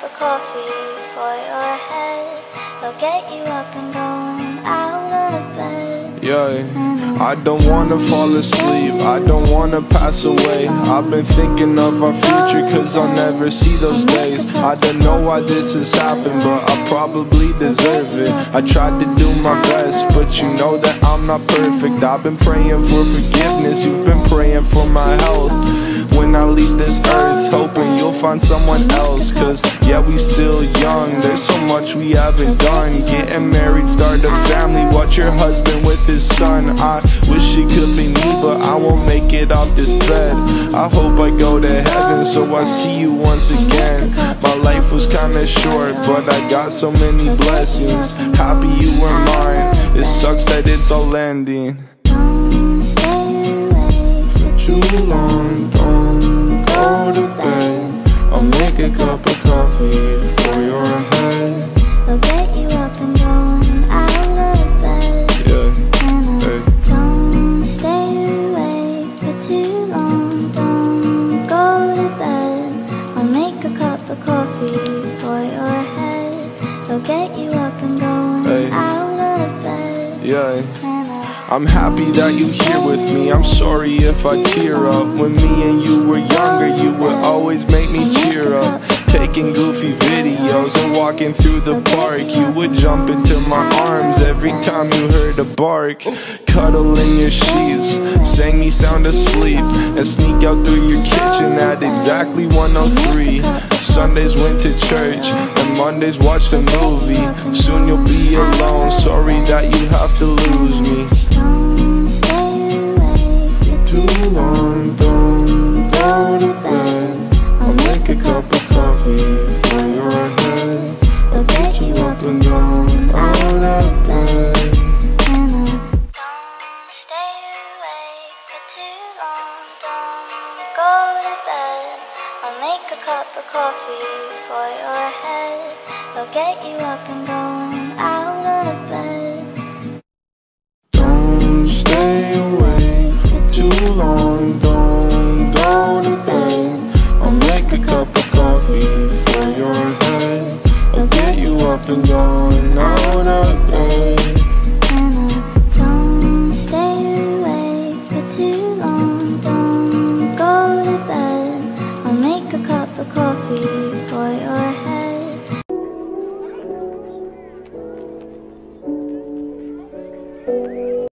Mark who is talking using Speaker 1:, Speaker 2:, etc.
Speaker 1: of coffee for your head. They'll get you up and going out of bed.
Speaker 2: Yeah, I don't wanna fall asleep, I don't wanna pass away. I've been thinking of our future cause I'll never see those days. I don't know why this has happened, but I probably deserve it. I tried to do my best, but you know that I'm not perfect. I've been praying for forgiveness, you've been praying for my health. When I leave this earth, hoping you'll find someone else. Cause yeah, we still young, there's so much we haven't done. Getting married, start a family, watch your husband with his son. I wish it could be me, but I won't make it off this bed. I hope I go to heaven, so I see you once again. My life was kinda short, but I got so many blessings. Happy you were mine, it sucks that it's all ending.
Speaker 1: Don't stay awake for
Speaker 2: Too long, don't go to bed. I'll make a cup of coffee for your head.
Speaker 1: They'll get you up and going out of bed.
Speaker 2: Yeah,
Speaker 1: And
Speaker 2: hey.
Speaker 1: don't stay awake for too long. Don't go to bed. I'll make a cup of coffee for your head. They'll get you up and going
Speaker 2: Hey.
Speaker 1: out of bed.
Speaker 2: Yeah.
Speaker 1: And
Speaker 2: I'm happy that you're here with me, I'm sorry if I tear up. When me and you were younger, you would always make me cheer up. Taking goofy videos and walking through the park, you would jump into my arms every time you heard a bark. Cuddle in your sheets, sang me sound asleep, and sneak out through your kitchen at exactly 1:03. Sundays went to church, and Mondays watched a movie. Soon you'll be alone, sorry that you have to lose me.
Speaker 1: don't stay awake for
Speaker 2: Too long, don't go to bed. I'll make a cup of coffee for your head. I'll get you up and going out of bed.
Speaker 1: Don't stay awake for too long. Don't go to bed. I'll make a cup of coffee for your head. They'll get you up and going out of bed.
Speaker 2: Don't stay awake for too long, don't go to bed. I'll make a cup of coffee for your head. I'll get you up and going out of bed.